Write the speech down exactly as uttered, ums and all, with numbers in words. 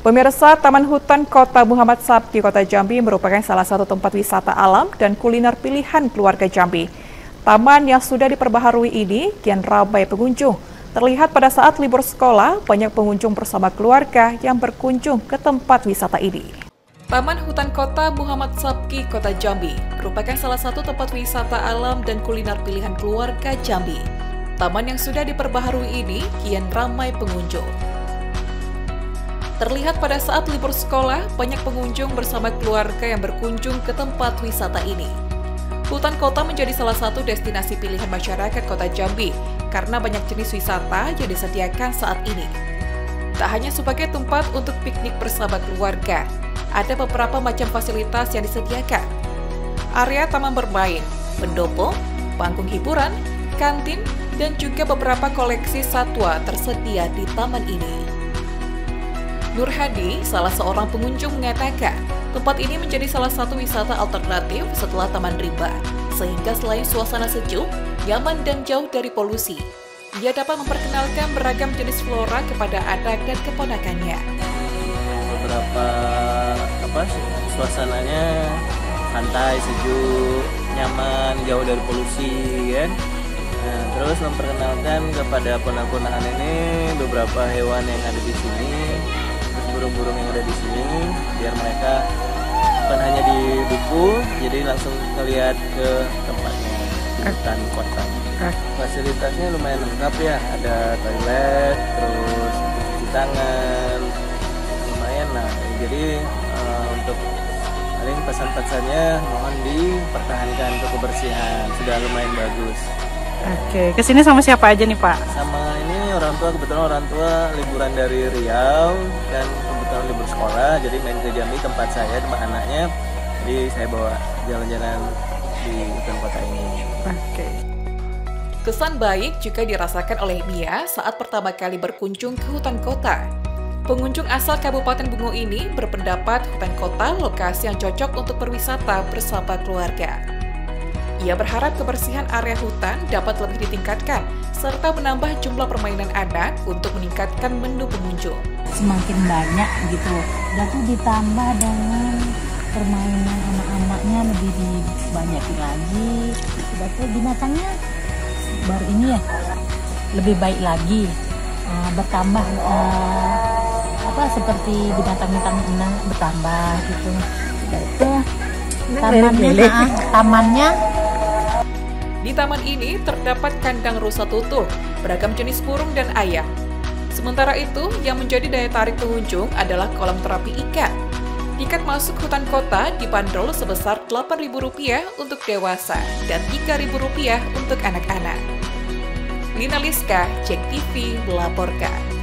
Pemirsa, Taman Hutan Kota Muhammad Sabti, Kota Jambi merupakan salah satu tempat wisata alam dan kuliner pilihan keluarga Jambi. Taman yang sudah diperbaharui ini kian ramai pengunjung. Terlihat pada saat libur sekolah, banyak pengunjung bersama keluarga yang berkunjung ke tempat wisata ini. Taman Hutan Kota Muhammad Sabti, Kota Jambi merupakan salah satu tempat wisata alam dan kuliner pilihan keluarga Jambi. Taman yang sudah diperbaharui ini kian ramai pengunjung. Terlihat pada saat libur sekolah, banyak pengunjung bersama keluarga yang berkunjung ke tempat wisata ini. Hutan Kota menjadi salah satu destinasi pilihan masyarakat Kota Jambi karena banyak jenis wisata yang disediakan saat ini. Tak hanya sebagai tempat untuk piknik bersama keluarga, ada beberapa macam fasilitas yang disediakan. Area taman bermain, pendopo, panggung hiburan, kantin, dan juga beberapa koleksi satwa tersedia di taman ini. Nur Hadi, salah seorang pengunjung, mengatakan tempat ini menjadi salah satu wisata alternatif setelah Taman Rimba, sehingga selain suasana sejuk, nyaman dan jauh dari polusi, ia dapat memperkenalkan beragam jenis flora kepada anak dan keponakannya. Beberapa apa suasananya santai, sejuk, nyaman, jauh dari polusi, kan? Nah, terus memperkenalkan kepada ponak-ponakan ini beberapa hewan yang ada di sini. Burung-burung yang ada di sini, biar mereka bukan hanya di buku, jadi langsung ngelihat ke tempatnya di hutan kota. Fasilitasnya lumayan lengkap ya, ada toilet, terus cuci tangan, lumayan lah. Jadi uh, untuk paling pesan-pesannya mohon dipertahankan untuk kebersihan, sudah lumayan bagus. Oke, kesini sama siapa aja nih Pak? Sama ini orang tua, kebetulan orang tua liburan dari Riau dan kebetulan libur sekolah, jadi main ke Jambi tempat saya sama anaknya. Jadi saya bawa jalan-jalan di hutan kota ini. Oke. Kesan baik juga dirasakan oleh Mia saat pertama kali berkunjung ke hutan kota. Pengunjung asal Kabupaten Bungo ini berpendapat hutan kota lokasi yang cocok untuk berwisata bersama keluarga. Ia berharap kebersihan area hutan dapat lebih ditingkatkan, serta menambah jumlah permainan anak untuk meningkatkan menu pengunjung. Semakin banyak gitu, dan tuh ditambah dengan permainan anak-anaknya lebih dibanyakin lagi. Sudah tuh binatangnya baru ini ya, lebih baik lagi, uh, bertambah uh, apa seperti binatang-binatang ini bertambah gitu. Sudah itu tamannya, nah, tamannya. Di taman ini terdapat kandang rusa tutul, beragam jenis burung dan ayam. Sementara itu, yang menjadi daya tarik pengunjung adalah kolam terapi ikan. Tiket masuk hutan kota dibanderol sebesar delapan ribu rupiah untuk dewasa dan tiga ribu rupiah untuk anak-anak. Lina Liska, Cek T V melaporkan.